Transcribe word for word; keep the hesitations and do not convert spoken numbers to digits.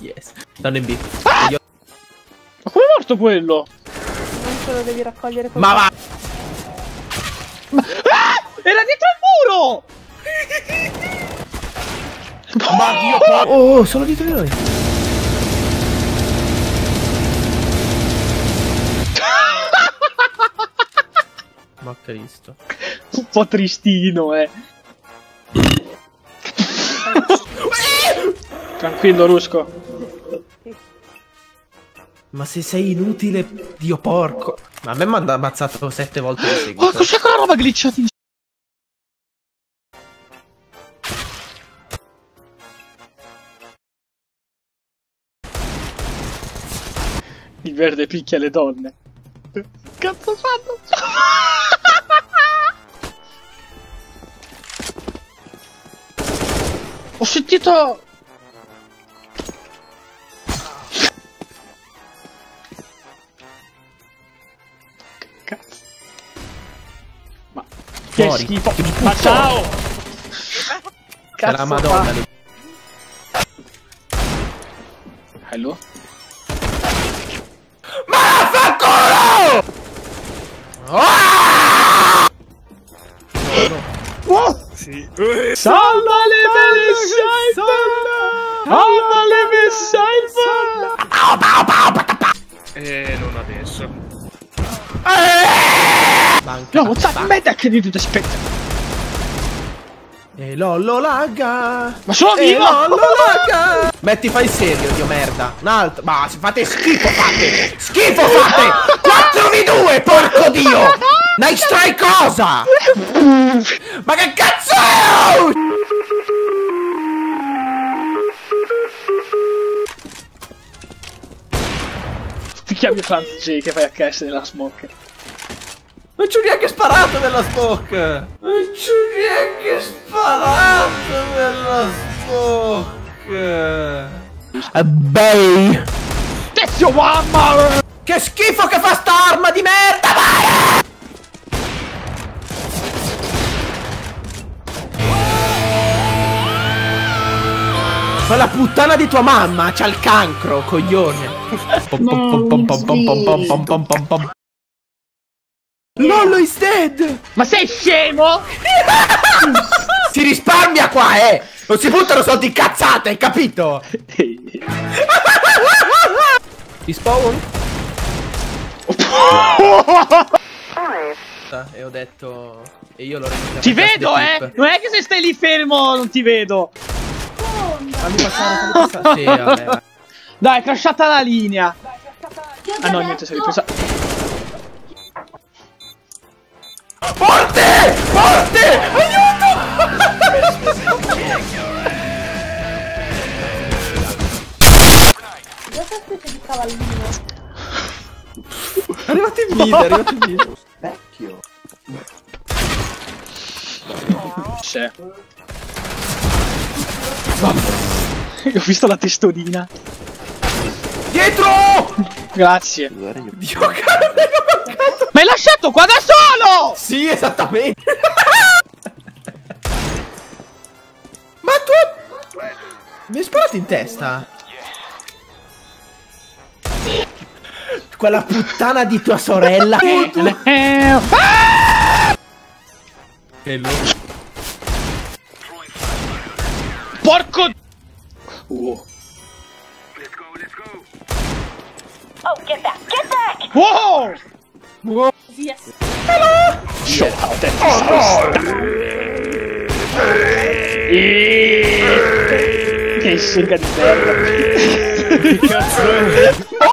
T S. Stanno in B. Ah! Io... Ma come è morto quello? Non te lo devi raccogliere con Ma va! Ma... Ah! Era dietro il muro! Ma Dio, oh, oh, sono dietro di noi. Ma Cristo. Un po' tristino, eh. Tranquillo, Rusco. Ma se sei inutile, Dio porco. Ma a me mi hanno ammazzato sette volte di seguito. Ma cos'è quella roba glitchata in... Il verde picchia le donne. Che cazzo fanno? Ho sentito... Cazzo. Ma... Che Fuori. schifo. Ma ciao! C'è la Madonna lì. Hello? Ma vaffanculo! Ah! No, no. Oh! Sì. Salva le belle scialbe! Salva le belle scialbe! Eh, non adesso. Banca. No, sta merda che di aspetta! E lollo lagga. Ma sono E vivo! lollo lagga. Metti, fai il serio, dio merda. Un altro. Ma fate schifo, fate! Schifo fate! quattro v due, porco dio! Nice try cosa? Ma che cazzo è? Ti chiami Franz J che fai a cash nella smoke. Non c'ho neanche sparato nella smoke! Non c'ho neanche sparato nella smoke! Bay! That's your one mother! Che schifo che fa sta arma di merda! Vai! Quella puttana di tua mamma c'ha il cancro, coglione! Lollo is dead! Ma sei scemo? Si risparmia qua, eh! Non si buttano soldi in cazzate, hai capito? Ti spawn? E ho detto... E io l'ho reso. Ti vedo, eh! Non è che se stai lì fermo non ti vedo! Fammi passare, fammi passare. Sì, vabbè. Dai, è crashata la linea! Ah no, niente, sei ripresa. Forte! Forte! Aiuto! questa specie di cavallino. Arrivate in video, arrivate in video. Vecchio. C'è. Ho visto la testolina. Dietro! Grazie. Dio cane, Ma hai lasciato qua da solo! sì, esattamente. Ma tu... Mi hai sparato in testa? Quella puttana di tua sorella. Eh, ah! E lui... Porco... Uh. Oh, get back, get back! Wow! Wow. Yes. Show how that is. Che sega di merda. Che cazzo è?